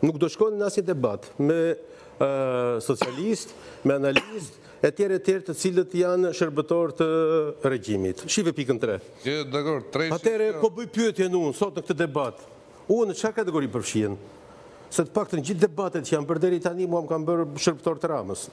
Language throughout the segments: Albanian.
nuk do shkojnë në asnjë debat me socialist, me analist, e tjerë të cilët janë shërbëtor të regjimit. Shive pikën 3. Atëre, po bëj pyetjen unë, sot në këtë debat, unë në çfarë kategori përfshihen? Se të paktën gjithë debatet që janë bërë deri tani, mua më kanë bërë shërbëtor të Ramës.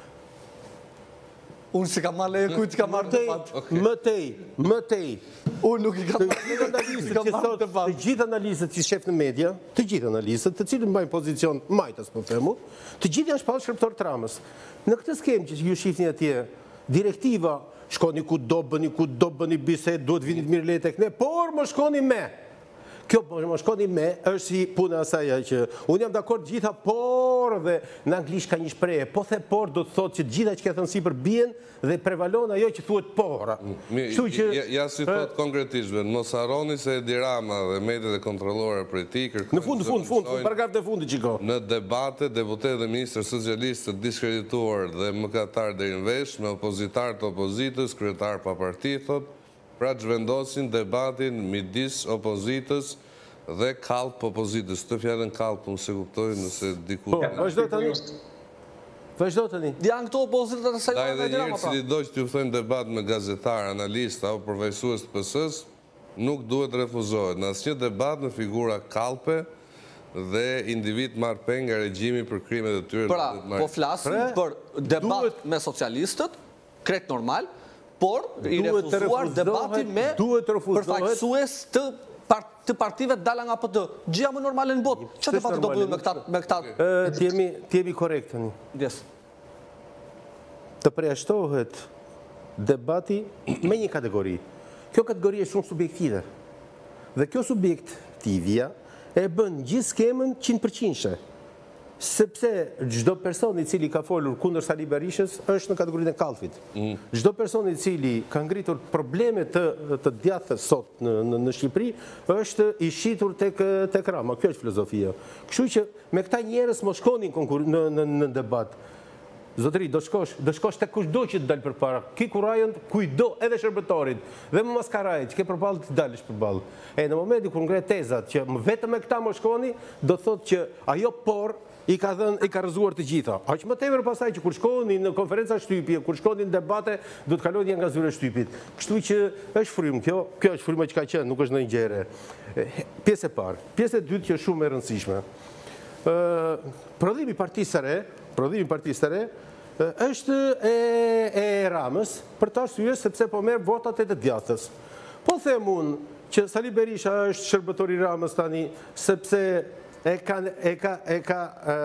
Unë si kam marrë kujt ka marrë debat. Më tej. Unë nuk i kam marrë debat. Të gjithë analistët që shef në media, të gjithë analistët, të cilët mbajnë pozicion majtas po themu, të gjithë janë shpallë shërbëtor të Ramës. Në këtë skemë që ju shihni atje, direktiva shkoni ku do bëni bisedë, duhet vinit mirë lehtë tek ne, por më shkoni me. Kjo më shkoni me, është si puna asaja që unë jam dakord gjitha por dhe në anglisht ka një shprehje, po the por do të thotë që gjitha që ka thënë sipër bien dhe prevalon ajo që thuhet pora. Ja si thot konkretisht, mos harroni se Edi Rama dhe mediat e kontrollore prej tij kërkojnë. Në fund, paragrafin e fundit çiko. Në debate deputet dhe ministër socialistë të diskredituar dhe mëkatar deri në vesh me opozitar të opozitës, kryetar pa parti thot. Pra zhvendosin debatin midis opozitës dhe kallp opozitës. Të fjalën kallp unë se kuptoj nëse diku... Vazhdo tani. Janë këto opozitët e saj Da edhe njërë cili do që t'ju thënë debat me gazetar, analista o përfaqësues të PS-s, nuk duhet refuzohet. Në asnjë debat në figura kallpe dhe individ marrë peng nga regjimi për krimet e tyre. Pra, po flasim për debat me socialistët, krejt normal, por i refuzuar debatin me përfaqësues të partive dala nga PT. Gjëja më normale në botë. Që debati do bëjmë me këta? Ti jemi korrekt tani. Yes. Të përjashtohet debati me një kategori. Kjo kategori është shumë subjektive. Dhe kjo subjektivja e bën gjithë skemën 100%. Sepse çdo person i cili ka folur kundër Sali Berishës është në kategorinë e kallfit. Çdo person i cili ka ngritur probleme të djathtë sot në Shqipëri është i shitur tek Rama. Kjo është filozofia. Kështu që me këta njerëz mos shkonin në debat. Zotëri, do shkosh tek kushdo që të dalë përpara. Ki kurajën kujdo edhe shërbëtorit dhe më maskarajt që ke përballë të dalësh përballë. E në momentin kur ngre tezat që vetëm me këta mos shkoni, do thotë që ajo por i ka rrëzuar të gjitha. Aq më tepër pasaj që kur shkoni në konferenca shtypje, kur shkoni në debate, do të kaloni nga zyra e shtypit. Kështu që është frymë kjo është fryma që ka qenë, nuk është ndonjë gjëre. Pjesë e parë. Pjesë e dytë që është shumë e rëndësishme. Prodhimi i Partisë së Re është e Ramës për të arsye sepse po merr votat e të djathtës. Po them unë që Sali Berisha është shërbëtor i Ramës tani sepse e ka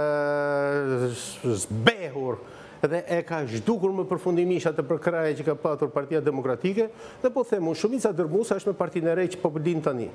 zbehur dhe e ka zhdukur më përfundimisht atë përkraje që ka patur Partia Demokratike dhe po them unë shumica dërmuesa është me Partinë e Re që po lin tani.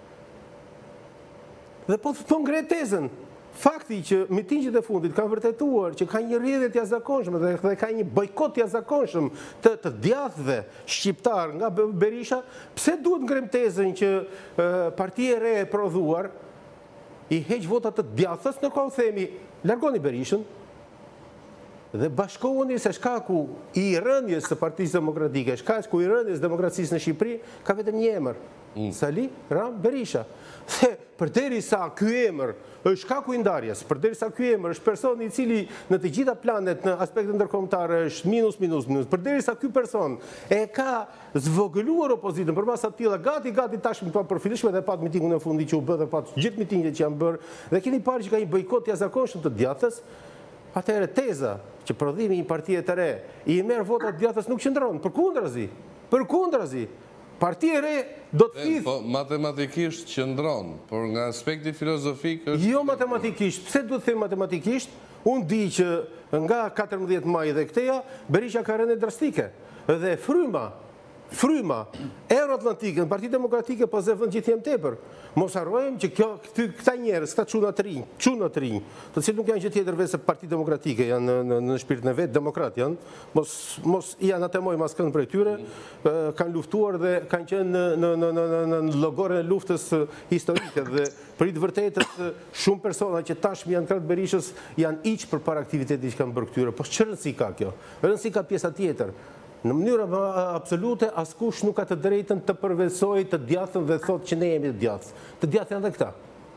Dhe po ngre tezën. Fakti që mitingjet e fundit kanë vërtetuar që ka një rrjedhje të jashtëzakonshme dhe ka një bojkot të jashtëzakonshëm të djathtëve shqiptar nga Berisha, pse duhet ngrem tezën që Partia e Re e prodhuar i heq votat të djathtës, në kohë themi largoni Berishën dhe bashkohuni se shkaku i rënjes së Partisë Demokratike, shkaku i rënjes demokracisë në Shqipëri ka vetëm një emër, Sali Ram Berisha. Dhe përderisa ky emër është shkaku i ndarjes, përderisa ky emër është personi i cili në të gjitha planet në aspekte ndërkombëtare është minus, përderisa ky person e ka zvogëluar opozitën përmas atylla gati tashmë pa përfilleshme dhe pat mitingun e fundit që u bë dhe pat gjithë mitingjet që janë bërë dhe keni parë që ka një bojkot të jashtëzakonshëm të djathtës. Atëherë teza që prodhimi i një partie të re i merr votat djathtës nuk qëndron, përkundrazi. Partia e Re do të thithë... Po, matematikisht qëndron, por nga aspekti filozofik është... Jo matematikisht. Pse do të them matematikisht? Unë di që nga 14 maj dhe këteja, Berisha ka rënë drastike. Dhe fryma Euroatlantike në Partitë Demokratike po zë vend gjithë jam tepër. Mos harrojmë që këta njerëz, këta çuna të rinj, të cilët nuk janë gjë tjetër veç se Partitë Demokratike janë në shpirtin e vet, demokrat janë, mos janë atemoj mas kënd prej tyre, kanë luftuar dhe kanë qenë në llogorën e luftës historike dhe për i të vërtetës shumë persona që tashmë janë krahas Berishës janë hiç përpara aktivitetit që kanë bërë këtyre. Po ç'rëndësi si ka kjo? Rëndësi ka pjesa tjetër. Në mënyrë absolute, askush nuk ka të drejtën të përvesojë të djathtën dhe thotë që ne jemi të djathtë. Të djathtë janë dhe këta.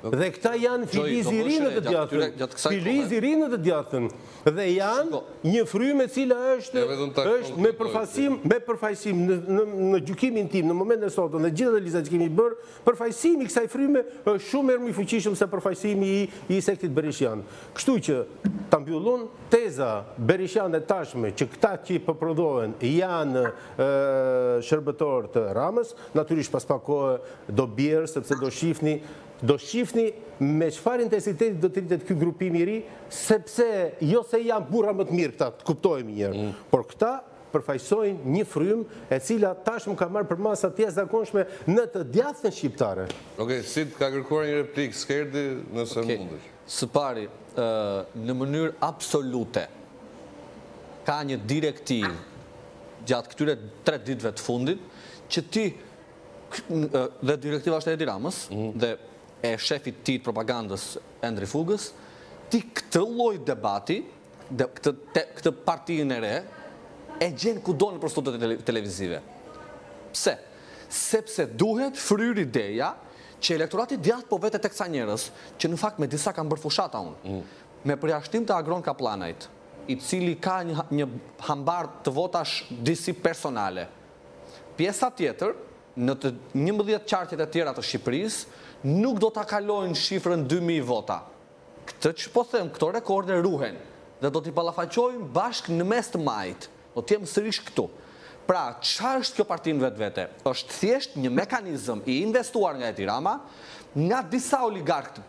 Dhe këta janë filizi rinë të djathën. Filizi rinë të djathën. Dhe janë një frymë e cila është me përfaqësim në gjykimin tim, në momentin e sotëm, dhe gjithë analizat që kemi bërë, përfaqësimi i kësaj fryme është shumë më i fuqishëm se përfaqësimi i sektit berishian. Kështu që ta mbyllun teza berishiane tashme që këta që përprodhohen janë shërbëtor të Ramës, natyrisht pas pak kohë do bjerë sepse do shifni me çfarë intensiteti do të rritet ky grupim i ri, sepse jo se janë burra më të mirë këta, të kuptojmë njërë, por këta përfaqësojnë një frymë e cila tashmë ka marrë për masa të jashtëzakonshme në të djathën shqiptare. Okej, si të ka kërkuar një replikë, Skerdi, nëse mundesh. Së pari, në mënyrë absolute, ka një direktivë gjatë këtyre 3 ditëve të fundit, që ti, dhe direktiva është e Edi Ramës, dhe e shefit ti të propagandës Endri Fugës, ti këtë lloj debati, këtë partinë e re, e gjenë kudo në studiot televizive. Pse? Sepse duhet fryr ideja që elektorati djathtë po vete tek ca njerëz, që në fakt me disa kanë bërë fushata unë, me përjashtim të Agron Kaplanajt, i cili ka një hambar të votash disi personale. Pjesa tjetër, në të 11 qartjet e tjera të Shqipërisë, nuk do të kalojnë shifrën 2000 vota. Këtë që po them, këto rekorde ruhen, dhe do t'i ballafaqojmë bashkë në mes të majt. Do t'jem sërish këtu. Pra, çfarë është kjo partinë vetvete? Është thjesht një mekanizëm i investuar nga Edi Rama, nga disa oligarkë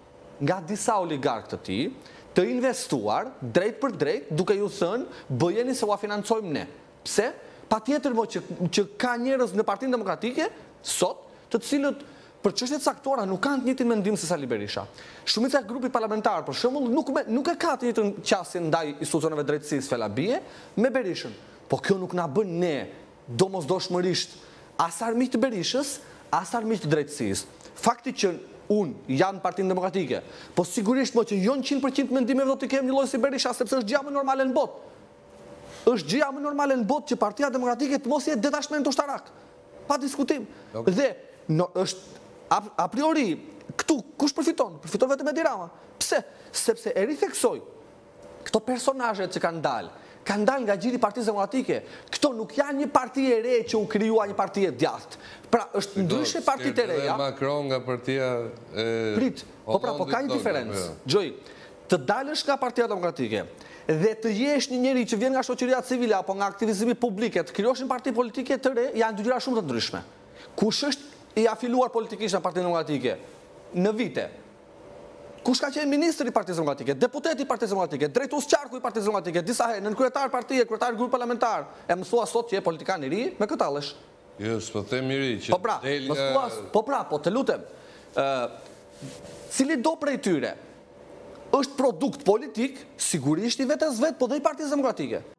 të tij, të investuar drejt për drejt, duke ju thënë, bëjeni se ua financojmë ne. Pse? Patjetër që ka njerëz në Partinë Demokratike sot, të cilët për çështjet caktuara nuk kanë të njëjtin mendim se Sali Berisha. Shumica e grupit parlamentar, për shembull, nuk e ka të njëjtën qasje ndaj institucioneve drejtësisë Felabie me Berishën. Po kjo nuk na bën ne domosdoshmërisht as armiq të Berishës, as armiq të drejtësisë. Fakti që unë jam në Partinë Demokratike, po sigurisht që jo në 100% mendimeve do të kem një lloj si Berisha, sepse është gjë më normale në botë. Është gjëja më normale në botë që Partia Demokratike të mos jetë detashment ushtarak. Pa diskutim. Dhe është a priori këtu kush përfiton? Përfiton vetëm Edi Rama. Pse? Sepse e ritheksoj këto personazhe që kanë dalë nga gjiri i Partisë Demokratike. Këto nuk janë një parti e re që u krijua një parti e djathtë. Pra, është ndryshe partitë e reja. Macron nga partia e Prit, po ka një diferencë. Gjoj, të dalësh nga Partia Demokratike dhe të jesh një njeri që vjen nga shoqëria civile apo nga aktivizmi publike, të krijosh një parti politike të re, janë dy gjëra shumë të ndryshme. Kush është i afiluar politikisht në Partinë Demokratike në vite? Kush ka qenë ministri i Partisë Demokratike, deputeti i Partisë Demokratike, drejtues qarku i Partisë Demokratike, disa herë nën kryetar partie, kryetar grup parlamentar, e mësua sot që je politikan i ri me këtë tallesh. Jo, s'po them i ri që po të lutem. Cili do prej tyre është produkt politik, sigurisht i vetes vet, po dhe i Partisë Demokratike.